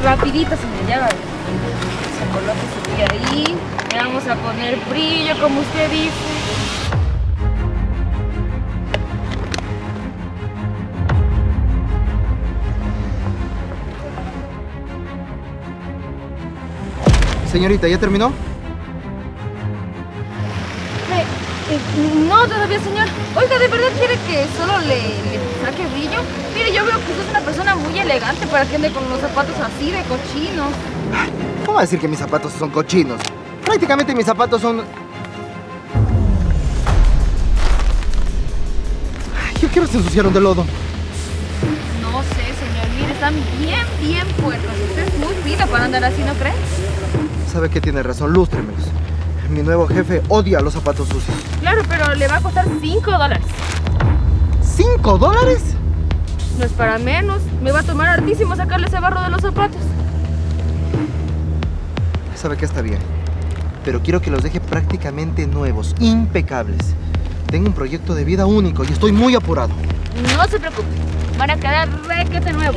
rapidito, señor, ya va. Se coloca su pie ahí. Le vamos a poner brillo, como usted dice. Señorita, ¿ya terminó? No, todavía, señor. Oiga, ¿de verdad quiere que solo le saque brillo? Mire, yo veo que usted es una persona muy elegante para que ande con los zapatos así de cochinos. ¿Cómo va a decir que mis zapatos son cochinos? Prácticamente mis zapatos son... Yo quiero que se ensuciaron de lodo. No sé, señor. Mire, están bien puercos. Usted es muy fina para andar así, ¿no cree? Sabe que tiene razón, lústremelos. Mi nuevo jefe odia los zapatos sucios. Claro, pero le va a costar $5. ¿$5? No es para menos. Me va a tomar hartísimo sacarle ese barro de los zapatos. Sabe que está bien, pero quiero que los deje prácticamente nuevos, impecables. Tengo un proyecto de vida único y estoy muy apurado. No se preocupe, van a quedar requete nuevos.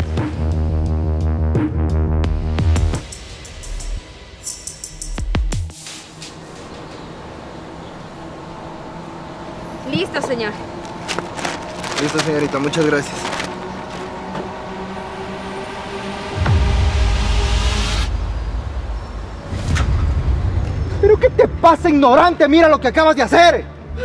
Listo, señor. Listo, señorita, muchas gracias. ¿Pero qué te pasa, ignorante? Mira lo que acabas de hacer.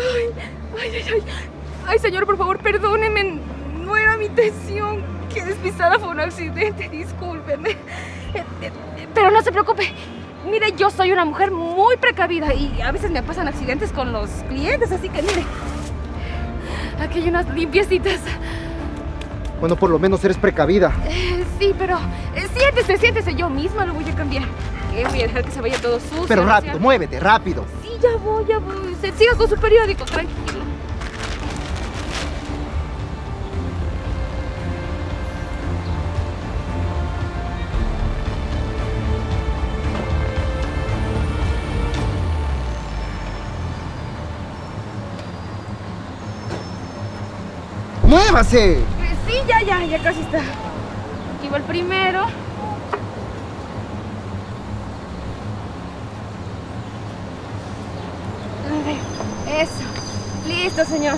Ay, señor, por favor, perdóneme. No era mi intención. Qué despistada, fue un accidente, discúlpeme. Pero no se preocupe. Mire, yo soy una mujer muy precavida y a veces me pasan accidentes con los clientes, así que mire, aquí hay unas limpiecitas. Bueno, por lo menos eres precavida. Sí, pero siéntese, yo misma lo voy a cambiar. Voy a dejar que se vaya todo sucio. Pero rápido, muévete, rápido. Sí, ya voy. Usted siga con su periódico, tranquilo. ¡Muévase! Sí, ya casi está. Aquí va el primero. A ver, eso. Listo, señor.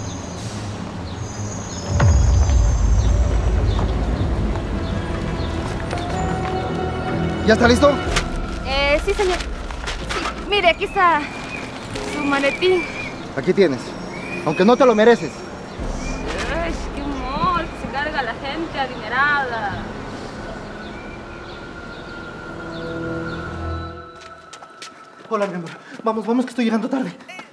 ¿Ya está listo? Sí, señor. Sí, mire, aquí está su maletín. Aquí tienes, aunque no te lo mereces. Ay, qué humor, que se carga la gente adinerada. Hola, mi amor. Vamos, que estoy llegando tarde.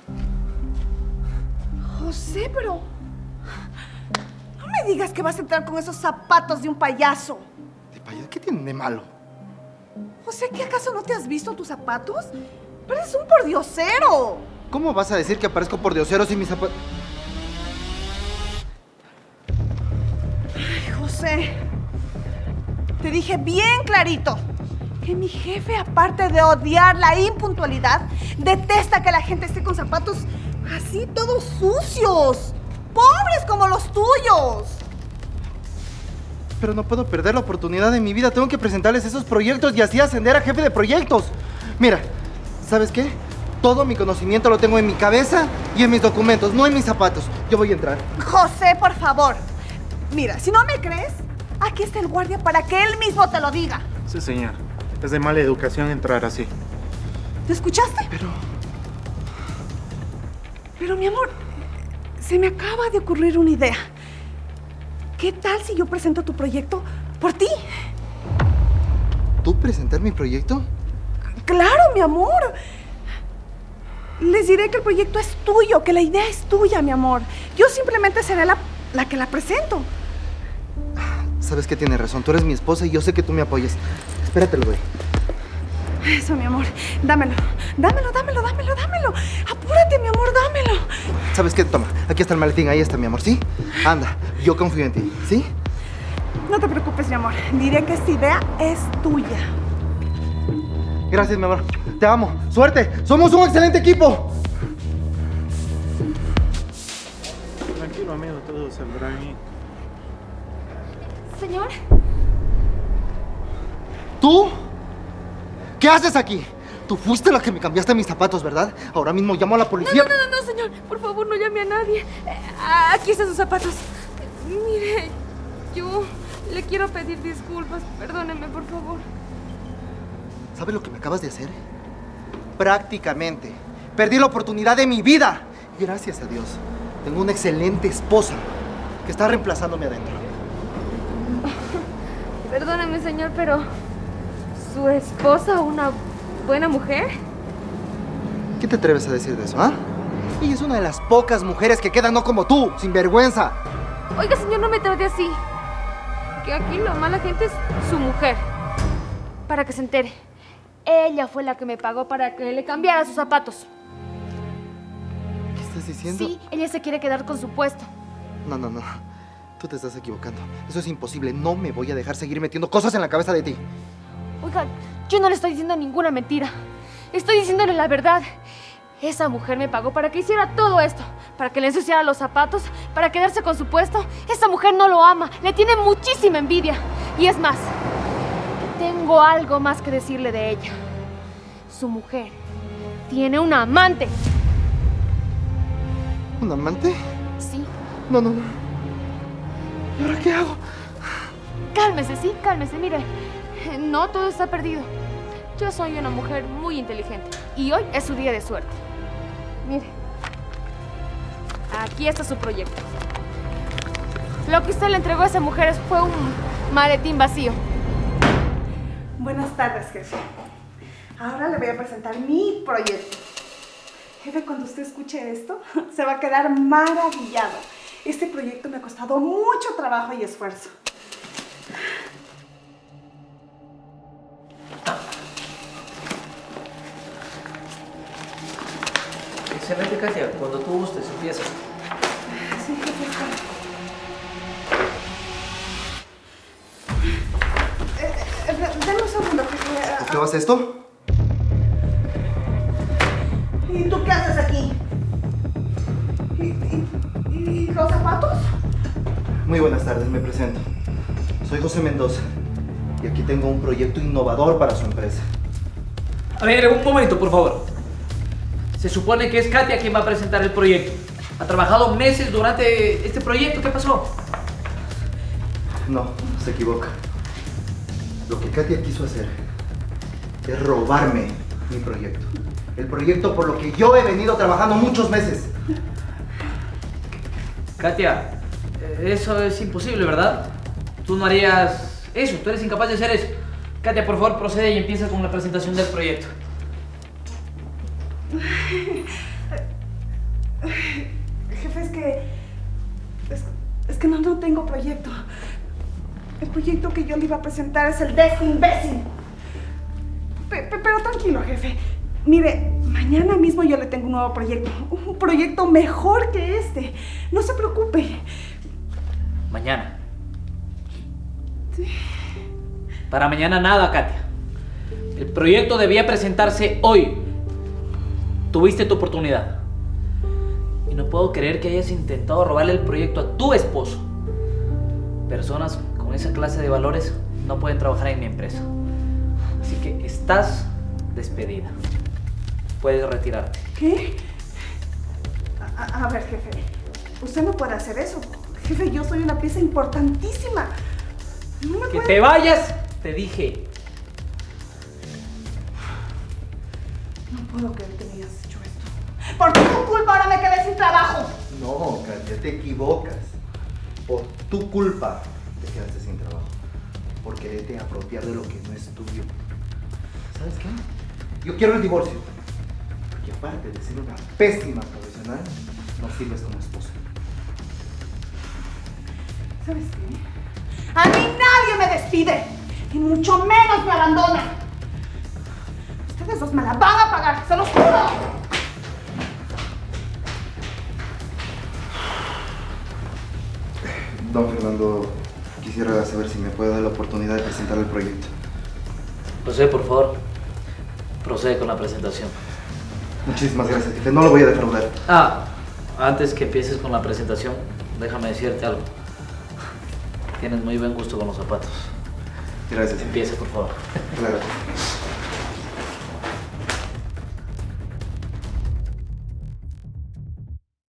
José, pero... no me digas que vas a entrar con esos zapatos de un payaso. ¿De payaso? ¿Qué tienen de malo? José, ¿qué acaso no te has visto tus zapatos? Pareces un pordiosero. ¿Cómo vas a decir que aparezco por diosero si mis zapatos... Ay, José, te dije bien clarito que mi jefe, aparte de odiar la impuntualidad, detesta que la gente esté con zapatos así todos sucios, pobres como los tuyos. Pero no puedo perder la oportunidad de mi vida. Tengo que presentarles esos proyectos y así ascender a jefe de proyectos. Mira, ¿sabes qué? Todo mi conocimiento lo tengo en mi cabeza y en mis documentos, no en mis zapatos. Yo voy a entrar. José, por favor. Mira, si no me crees, aquí está el guardia para que él mismo te lo diga. Sí, señor. Es de mala educación entrar así. ¿Te escuchaste? Pero mi amor, se me acaba de ocurrir una idea. ¿Qué tal si yo presento tu proyecto por ti? ¿Tú presentar mi proyecto? ¡Claro, mi amor! Les diré que el proyecto es tuyo, que la idea es tuya, mi amor. Yo simplemente seré la que la presento. Sabes que tienes razón. Tú eres mi esposa y yo sé que tú me apoyas. Espérate, lo doy. Eso, mi amor. Dámelo. Apúrate, mi amor, dámelo. ¿Sabes qué? Toma, aquí está el maletín. Ahí está, mi amor, ¿sí? Anda, yo confío en ti, ¿sí? No te preocupes, mi amor. Diré que esta idea es tuya. Gracias, mi amor. Te amo. ¡Suerte! ¡Somos un excelente equipo! Tranquilo, amigo, todo saldrá bien. Señor. ¿Tú? ¿Qué haces aquí? Tú fuiste la que me cambiaste mis zapatos, ¿verdad? Ahora mismo llamo a la policía. No, señor. Por favor, no llame a nadie. Aquí están sus zapatos. Mire, yo le quiero pedir disculpas. Perdóneme, por favor. ¿Sabes lo que me acabas de hacer? Prácticamente. Perdí la oportunidad de mi vida. Gracias a Dios. Tengo una excelente esposa que está reemplazándome adentro. Perdóneme, señor, pero... ¿su esposa una buena mujer? ¿Qué te atreves a decir de eso, ah? Ella es una de las pocas mujeres que quedan no como tú, sin vergüenza. Oiga, señor, no me trate así. Que aquí la mala gente es su mujer. Para que se entere. Ella fue la que me pagó para que le cambiara sus zapatos. ¿Qué estás diciendo? Sí, ella se quiere quedar con su puesto. No. Tú te estás equivocando. Eso es imposible. No me voy a dejar seguir metiendo cosas en la cabeza de ti. Oiga, yo no le estoy diciendo ninguna mentira. Estoy diciéndole la verdad. Esa mujer me pagó para que hiciera todo esto. Para que le ensuciara los zapatos, para quedarse con su puesto. Esa mujer no lo ama. Le tiene muchísima envidia. Y es más, tengo algo más que decirle de ella. Su mujer tiene un amante. ¿Un amante? Sí. No. ¿Y ahora qué hago? Cálmese, sí, cálmese. Mire, no todo está perdido. Yo soy una mujer muy inteligente y hoy es su día de suerte. Mire, aquí está su proyecto. Lo que usted le entregó a esa mujer fue un maletín vacío. Buenas tardes, jefe. Ahora le voy a presentar mi proyecto. Jefe, cuando usted escuche esto, se va a quedar maravillado. Este proyecto me ha costado mucho trabajo y esfuerzo. Excelente, Katia. Cuando tú gustes, empieza. Sí, jefe, dame un segundo, jefe. ¿Por qué vas a esto? ¿Y tú qué haces aquí? ¿Y los zapatos? Muy buenas tardes, me presento. Soy José Mendoza y aquí tengo un proyecto innovador para su empresa. A ver, un momento, por favor. Se supone que es Katia quien va a presentar el proyecto. Ha trabajado meses durante este proyecto. ¿Qué pasó? No, se equivoca. Lo que Katia quiso hacer es robarme mi proyecto. El proyecto por lo que yo he venido trabajando muchos meses. Katia, eso es imposible, ¿verdad? Tú no harías eso. Tú eres incapaz de hacer eso. Katia, por favor, procede y empieza con la presentación del proyecto. Jefe, es que no tengo proyecto. El proyecto que yo le iba a presentar es el de este imbécil. Pero tranquilo, jefe. Mire, mañana mismo yo le tengo un nuevo proyecto. Un proyecto mejor que este. No se preocupe. Mañana. Sí. Para mañana nada, Katia. El proyecto debía presentarse hoy. Tuviste tu oportunidad. Y no puedo creer que hayas intentado robarle el proyecto a tu esposo. Personas con esa clase de valores no pueden trabajar en mi empresa. Así que estás despedida. Puedes retirarte. ¿Qué? A ver, jefe. Usted no puede hacer eso. Jefe, yo soy una pieza importantísima. No me ¡Que puede... te vayas! Te dije. No puedo creer que me hayas hecho esto. Por tu culpa ahora me quedé sin trabajo. No, Katia, te equivocas. Por tu culpa te quedaste sin trabajo. Por quererte apropiar de lo que no es tuyo. ¿Sabes qué? Yo quiero el divorcio. Porque aparte de ser una pésima profesional, no sirves como esposa. ¿Sabes qué? A mí nadie me despide. Y mucho menos me abandona. Ustedes dos me la van a pagar, se los juro. Don Fernando, quisiera saber si me puede dar la oportunidad de presentar el proyecto. José, por favor, procede con la presentación. Muchísimas gracias, jefe. No lo voy a defraudar. Antes que empieces con la presentación, déjame decirte algo. Tienes muy buen gusto con los zapatos. Gracias. Empieza, por favor. Claro.